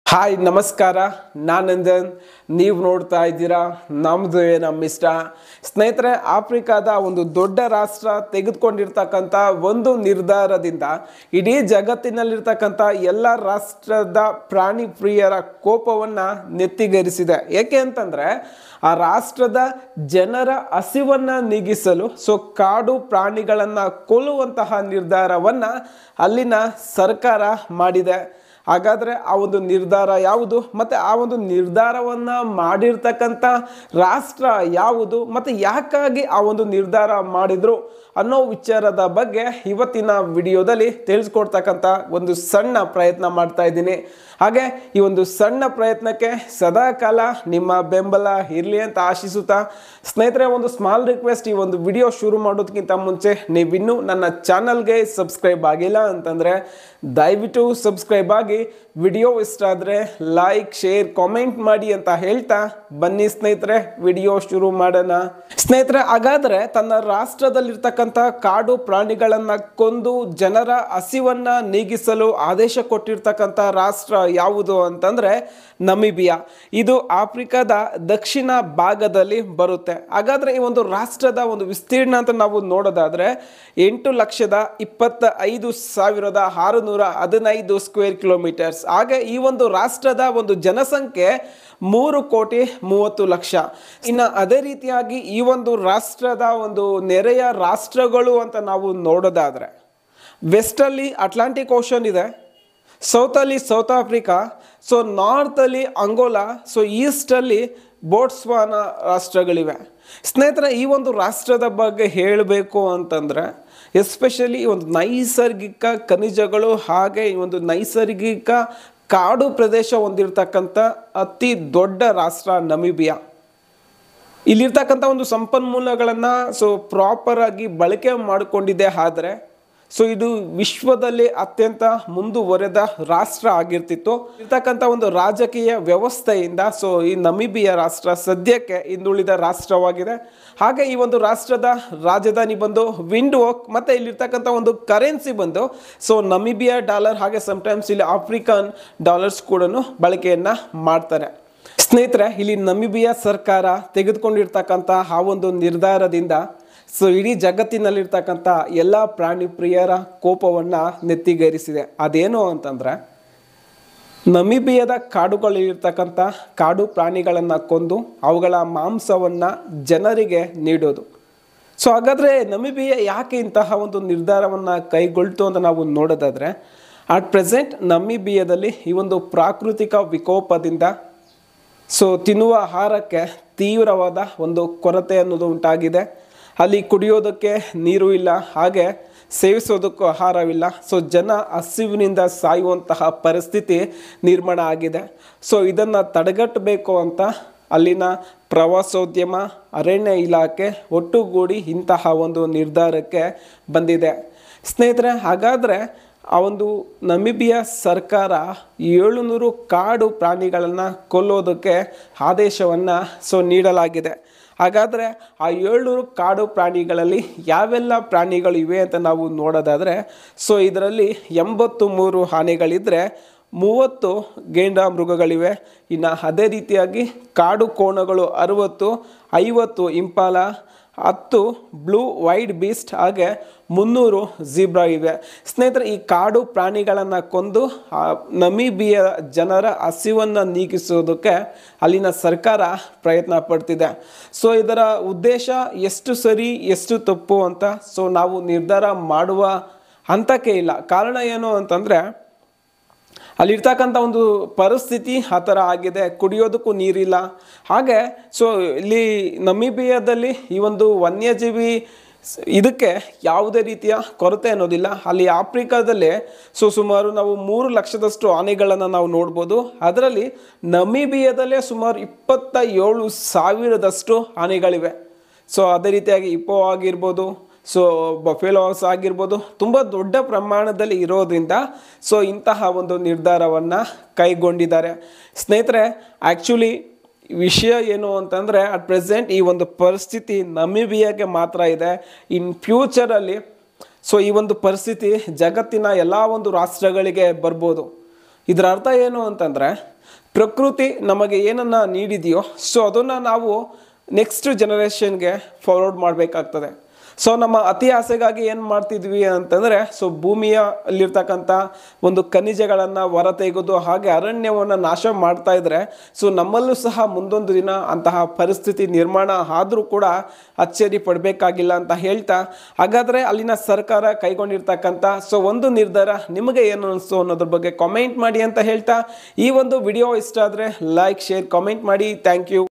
Hi ನಮಸ್ಕಾರ, ನಾನಂದನ್. ನೀವು ನೋಡ್ತಾ ಇದ್ದೀರಾ ನಮ್ದು ನಮ್ಮಿಷ್ಟ. ಸ್ನೇಹಿತರೆ, ಆಫ್ರಿಕಾದ ಒಂದು ದೊಡ್ಡ ರಾಷ್ಟ್ರ ತೆಗೆದುಕೊಂಡಿರ್ತಕ್ಕಂಥ ಒಂದು ನಿರ್ಧಾರದಿಂದ ಇಡೀ ಜಗತ್ತಿನಲ್ಲಿರ್ತಕ್ಕಂಥ ಎಲ್ಲ ರಾಷ್ಟ್ರದ ಪ್ರಾಣಿ ಪ್ರಿಯರ ಕೋಪವನ್ನು ನೆತ್ತಿಗೇರಿಸಿದೆ. ಏಕೆ ಅಂತಂದರೆ ಆ ರಾಷ್ಟ್ರದ ಜನರ ಹಸಿವನ್ನು ನೀಗಿಸಲು ಕಾಡು ಪ್ರಾಣಿಗಳನ್ನು ಕೊಲ್ಲುವಂತಹ ನಿರ್ಧಾರವನ್ನು ಅಲ್ಲಿನ ಸರ್ಕಾರ ಮಾಡಿದೆ. ಹಾಗಾದರೆ ಆ ಒಂದು ನಿರ್ಧಾರ ಯಾವುದು, ಮತ್ತು ಆ ಒಂದು ನಿರ್ಧಾರವನ್ನು ಮಾಡಿರ್ತಕ್ಕಂಥ ರಾಷ್ಟ್ರ ಯಾವುದು, ಮತ್ತು ಯಾಕಾಗಿ ಆ ಒಂದು ನಿರ್ಧಾರ ಮಾಡಿದ್ರು ಅನ್ನೋ ವಿಚಾರದ ಬಗ್ಗೆ ಇವತ್ತಿನ ವಿಡಿಯೋದಲ್ಲಿ ತಿಳಿಸ್ಕೊಡ್ತಕ್ಕಂಥ ಒಂದು ಸಣ್ಣ ಪ್ರಯತ್ನ ಮಾಡ್ತಾ ಇದ್ದೀನಿ. ಹಾಗೆ ಈ ಒಂದು ಸಣ್ಣ ಪ್ರಯತ್ನಕ್ಕೆ ಸದಾಕಾಲ ನಿಮ್ಮ ಬೆಂಬಲ ಇರಲಿ ಅಂತ ಆಶಿಸುತ್ತಾ, ಸ್ನೇಹಿತರೆ, ಒಂದು ಸ್ಮಾಲ್ ರಿಕ್ವೆಸ್ಟ್. ಈ ಒಂದು ವಿಡಿಯೋ ಶುರು ಮಾಡೋದಕ್ಕಿಂತ ಮುಂಚೆ ನೀವಿನ್ನೂ ನನ್ನ ಚಾನಲ್ಗೆ ಸಬ್ಸ್ಕ್ರೈಬ್ ಆಗಿಲ್ಲ ಅಂತಂದರೆ ದಯವಿಟ್ಟು ಸಬ್ಸ್ಕ್ರೈಬ್ ಆಗಿ, ವಿಡಿಯೋ ಇಷ್ಟ ಆದರೆ ಲೈಕ್, ಶೇರ್, ಕಾಮೆಂಟ್ ಮಾಡಿ ಅಂತ ಹೇಳ್ತಾ ಬನ್ನಿ ಸ್ನೇಹಿತರೆ, ವಿಡಿಯೋ ಶುರು ಮಾಡೋಣ. ಸ್ನೇಹಿತರೆ, ಹಾಗಾದರೆ ತನ್ನ ರಾಷ್ಟ್ರದಲ್ಲಿರ್ತಕ್ಕಂಥ ಕಾಡು ಪ್ರಾಣಿಗಳನ್ನು ಕೊಂದು ಜನರ ಹಸಿವನ್ನ ನೀಗಿಸಲು ಆದೇಶ ಕೊಟ್ಟಿರ್ತಕ್ಕಂಥ ರಾಷ್ಟ್ರ ಯಾವುದು ಅಂತಂದ್ರೆ ನಮಿಬಿಯಾ. ಇದು ಆಫ್ರಿಕಾದ ದಕ್ಷಿಣ ಭಾಗದಲ್ಲಿ ಬರುತ್ತೆ. ಹಾಗಾದ್ರೆ ಈ ಒಂದು ರಾಷ್ಟ್ರದ ಒಂದು ವಿಸ್ತೀರ್ಣ ಅಂತ ನಾವು ನೋಡೋದಾದ್ರೆ 8,25,615 ಸ್ಕ್ವೇರ್ ಕಿಲೋಮೀಟರ್ಸ್. ಹಾಗೆ ಈ ಒಂದು ರಾಷ್ಟ್ರದ ಒಂದು ಜನಸಂಖ್ಯೆ 3,30,00,000. ಇನ್ನು ಅದೇ ರೀತಿಯಾಗಿ ಈ ಒಂದು ರಾಷ್ಟ್ರದ ಒಂದು ನೆರೆಯ ರಾಷ್ಟ್ರಗಳು ಅಂತ ನಾವು ನೋಡೋದಾದ್ರೆ ವೆಸ್ಟಲ್ಲಿ ಅಟ್ಲಾಂಟಿಕ್ ಓಷನ್ ಇದೆ, ಸೌತಲ್ಲಿ ಸೌತ್ ಆಫ್ರಿಕಾ, ನಾರ್ತಲ್ಲಿ ಅಂಗೋಲಾ, ಈಸ್ಟಲ್ಲಿ ಬೋಟ್ಸ್ವಾನಾ ರಾಷ್ಟ್ರಗಳಿವೆ. ಸ್ನೇಹಿತರೆ, ಈ ಒಂದು ರಾಷ್ಟ್ರದ ಬಗ್ಗೆ ಹೇಳಬೇಕು ಅಂತಂದರೆ ಎಸ್ಪೆಷಲಿ ಈ ಒಂದು ನೈಸರ್ಗಿಕ ಖನಿಜಗಳು ಹಾಗೆ ಈ ಒಂದು ನೈಸರ್ಗಿಕ ಕಾಡು ಪ್ರದೇಶ ಹೊಂದಿರತಕ್ಕಂಥ ಅತಿ ದೊಡ್ಡ ರಾಷ್ಟ್ರ ನಮಿಬಿಯಾ. ಇಲ್ಲಿರ್ತಕ್ಕಂಥ ಒಂದು ಸಂಪನ್ಮೂಲಗಳನ್ನು ಪ್ರಾಪರ್ ಆಗಿ ಬಳಕೆ ಮಾಡಿಕೊಂಡಿದೆ. ಆದರೆ ಇದು ವಿಶ್ವದಲ್ಲಿ ಅತ್ಯಂತ ಮುಂದುವರೆದ ರಾಷ್ಟ್ರ ಆಗಿರ್ತಿತ್ತು. ಇರ್ತಕ್ಕಂಥ ಒಂದು ರಾಜಕೀಯ ವ್ಯವಸ್ಥೆಯಿಂದ ಈ ನಮಿಬಿಯಾ ರಾಷ್ಟ್ರ ಸದ್ಯಕ್ಕೆ ಹಿಂದುಳಿದ ರಾಷ್ಟ್ರವಾಗಿದೆ. ಹಾಗೆ ಈ ಒಂದು ರಾಷ್ಟ್ರದ ರಾಜಧಾನಿ ಬಂದು ವಿಂಡ್ಹೋಕ್, ಮತ್ತು ಇಲ್ಲಿರ್ತಕ್ಕಂಥ ಒಂದು ಕರೆನ್ಸಿ ಬಂದು ನಮಿಬಿಯಾ ಡಾಲರ್, ಹಾಗೆ ಸಮಟೈಮ್ಸ್ ಇಲ್ಲಿ ಆಫ್ರಿಕನ್ ಡಾಲರ್ಸ್ ಕೂಡ ಬಳಕೆಯನ್ನು ಮಾಡ್ತಾರೆ. ಸ್ನೇಹಿತರೆ, ಇಲ್ಲಿ ನಮಿಬಿಯಾ ಸರ್ಕಾರ ತೆಗೆದುಕೊಂಡಿರ್ತಕ್ಕಂಥ ಆ ಒಂದು ನಿರ್ಧಾರದಿಂದ ಇಡೀ ಜಗತ್ತಿನಲ್ಲಿರ್ತಕ್ಕಂಥ ಎಲ್ಲ ಪ್ರಾಣಿ ಪ್ರಿಯರ ಕೋಪವನ್ನು ನೆತ್ತಿಗೇರಿಸಿದೆ. ಅದೇನು ಅಂತಂದರೆ ನಮಿಬಿಯಾದ ಕಾಡುಗಳಲ್ಲಿರ್ತಕ್ಕಂಥ ಕಾಡು ಪ್ರಾಣಿಗಳನ್ನು ಕೊಂದು ಅವುಗಳ ಮಾಂಸವನ್ನು ಜನರಿಗೆ ನೀಡೋದು. ಹಾಗಾದರೆ ನಮಿಬಿಯಾ ಯಾಕೆ ಇಂತಹ ಒಂದು ನಿರ್ಧಾರವನ್ನು ಕೈಗೊಳ್ತು ಅಂತ ನಾವು ನೋಡೋದಾದರೆ, ಅಟ್ ಪ್ರೆಸೆಂಟ್ ನಮಿಬಿಯಾದಲ್ಲಿ ಈ ಒಂದು ಪ್ರಾಕೃತಿಕ ವಿಕೋಪದಿಂದ ತಿನ್ನುವ ಆಹಾರಕ್ಕೆ ತೀವ್ರವಾದ ಒಂದು ಕೊರತೆ ಅನ್ನೋದು ಉಂಟಾಗಿದೆ. ಅಲ್ಲಿ ಕುಡಿಯೋದಕ್ಕೆ ನೀರು ಇಲ್ಲ, ಹಾಗೆ ಸೇವಿಸೋದಕ್ಕೂ ಆಹಾರವಿಲ್ಲ. ಜನ ಹಸಿವಿನಿಂದ ಸಾಯುವಂತಹ ಪರಿಸ್ಥಿತಿ ನಿರ್ಮಾಣ ಆಗಿದೆ. ಇದನ್ನು ತಡೆಗಟ್ಟಬೇಕು ಅಂತ ಅಲ್ಲಿನ ಪ್ರವಾಸೋದ್ಯಮ, ಅರಣ್ಯ ಇಲಾಖೆ ಒಟ್ಟುಗೂಡಿ ಇಂತಹ ಒಂದು ನಿರ್ಧಾರಕ್ಕೆ ಬಂದಿದೆ. ಸ್ನೇಹಿತರೆ, ಹಾಗಾದರೆ ಆ ಒಂದು ನಮಿಬಿಯಾ ಸರ್ಕಾರ 700 ಕಾಡು ಪ್ರಾಣಿಗಳನ್ನು ಕೊಲ್ಲೋದಕ್ಕೆ ಆದೇಶವನ್ನು ನೀಡಲಾಗಿದೆ. ಹಾಗಾದರೆ ಆ 700 ಕಾಡು ಪ್ರಾಣಿಗಳಲ್ಲಿ ಯಾವೆಲ್ಲ ಪ್ರಾಣಿಗಳು ಇವೆ ಅಂತ ನಾವು ನೋಡೋದಾದರೆ ಇದರಲ್ಲಿ 83 ಆನೆಗಳಿದ್ದರೆ 30 ಗೇಂಡ ಮೃಗಗಳಿವೆ. ಇನ್ನು ಅದೇ ರೀತಿಯಾಗಿ ಕಾಡು ಕೋಣಗಳು 60, 50 ಇಂಪಾಲ, 10 ಬ್ಲೂ ವೈಡ್ ಬೀಸ್ಟ್, ಹಾಗೆ 300 ಝೀಬ್ರಾ ಇವೆ. ಸ್ನೇಹಿತರೆ, ಈ ಕಾಡು ಪ್ರಾಣಿಗಳನ್ನು ಕೊಂದು ನಮಿಬಿಯಾ ಜನರ ಹಸಿವನ್ನು ನೀಗಿಸೋದಕ್ಕೆ ಅಲ್ಲಿನ ಸರ್ಕಾರ ಪ್ರಯತ್ನ ಪಡ್ತಿದೆ. ಇದರ ಉದ್ದೇಶ ಎಷ್ಟು ಸರಿ ಎಷ್ಟು ತಪ್ಪು ಅಂತ ನಾವು ನಿರ್ಧಾರ ಮಾಡುವ ಹಂತಕ್ಕೆ ಇಲ್ಲ. ಕಾರಣ ಏನು ಅಂತಂದರೆ ಅಲ್ಲಿರ್ತಕ್ಕಂಥ ಒಂದು ಪರಿಸ್ಥಿತಿ ಆ ಥರ ಆಗಿದೆ. ಕುಡಿಯೋದಕ್ಕೂ ನೀರಿಲ್ಲ. ಹಾಗೆ ಇಲ್ಲಿ ನಮಿಬಿಯಾದಲ್ಲಿ ಈ ಒಂದು ವನ್ಯಜೀವಿ ಇದಕ್ಕೆ ಯಾವುದೇ ರೀತಿಯ ಕೊರತೆ ಅನ್ನೋದಿಲ್ಲ. ಅಲ್ಲಿ ಆಫ್ರಿಕಾದಲ್ಲೇ ಸುಮಾರು ನಾವು 3 ಲಕ್ಷದಷ್ಟು ಆನೆಗಳನ್ನು ನಾವು ನೋಡ್ಬೋದು. ಅದರಲ್ಲಿ ನಮಿಬಿಯಾದಲ್ಲೇ ಸುಮಾರು 27,000ದಷ್ಟು ಆನೆಗಳಿವೆ. ಅದೇ ರೀತಿಯಾಗಿ ಹಿಪ್ಪೋ ಆಗಿರ್ಬೋದು, ಬಫೆಲೋಸ್ ಆಗಿರ್ಬೋದು, ತುಂಬ ದೊಡ್ಡ ಪ್ರಮಾಣದಲ್ಲಿ ಇರೋದ್ರಿಂದ ಇಂತಹ ಒಂದು ನಿರ್ಧಾರವನ್ನು ಕೈಗೊಂಡಿದ್ದಾರೆ. ಸ್ನೇಹಿತರೆ, ಆ್ಯಕ್ಚುಲಿ ವಿಷಯ ಏನು ಅಂತಂದರೆ ಅಟ್ ಪ್ರೆಸೆಂಟ್ ಈ ಒಂದು ಪರಿಸ್ಥಿತಿ ನಮಿಬಿಯಾಗೆ ಮಾತ್ರ ಇದೆ. ಇನ್ ಫ್ಯೂಚರಲ್ಲಿ ಈ ಒಂದು ಪರಿಸ್ಥಿತಿ ಜಗತ್ತಿನ ಎಲ್ಲ ಒಂದು ರಾಷ್ಟ್ರಗಳಿಗೆ ಬರ್ಬೋದು. ಇದರ ಅರ್ಥ ಏನು ಅಂತಂದರೆ ಪ್ರಕೃತಿ ನಮಗೆ ಏನನ್ನು ನೀಡಿದೆಯೋ ಸೊ ಅದನ್ನು ನಾವು ನೆಕ್ಸ್ಟ್ ಜನರೇಷನ್ಗೆ ಫಾರ್ವರ್ಡ್ ಮಾಡಬೇಕಾಗ್ತದೆ. ಸೊ ನಮ್ಮ ಅತಿ ಆಸೆಗಾಗಿ ಏನು ಮಾಡ್ತಿದ್ವಿ ಅಂತಂದರೆ ಸೊ ಭೂಮಿಯಲ್ಲಿರ್ತಕ್ಕಂಥ ಒಂದು ಖನಿಜಗಳನ್ನು ಹೊರತೆಗೆದು ಹಾಗೆ ಅರಣ್ಯವನ್ನು ನಾಶ ಮಾಡ್ತಾ ಇದ್ರೆ ಸೊ ನಮ್ಮಲ್ಲೂ ಸಹ ಮುಂದೊಂದು ದಿನ ಅಂತಹ ಪರಿಸ್ಥಿತಿ ನಿರ್ಮಾಣ ಆದರೂ ಕೂಡ ಅಚ್ಚರಿ ಪಡಬೇಕಾಗಿಲ್ಲ ಅಂತ ಹೇಳ್ತಾ, ಹಾಗಾದರೆ ಅಲ್ಲಿನ ಸರ್ಕಾರ ಕೈಗೊಂಡಿರ್ತಕ್ಕಂಥ ಸೊ ಒಂದು ನಿರ್ಧಾರ ನಿಮಗೆ ಏನು ಅನಿಸ್ತು ಅನ್ನೋದ್ರ ಬಗ್ಗೆ ಕಾಮೆಂಟ್ ಮಾಡಿ ಅಂತ ಹೇಳ್ತಾ, ಈ ಒಂದು ವಿಡಿಯೋ ಇಷ್ಟ ಆದರೆ ಲೈಕ್, ಶೇರ್, ಕಾಮೆಂಟ್ ಮಾಡಿ. Thank you.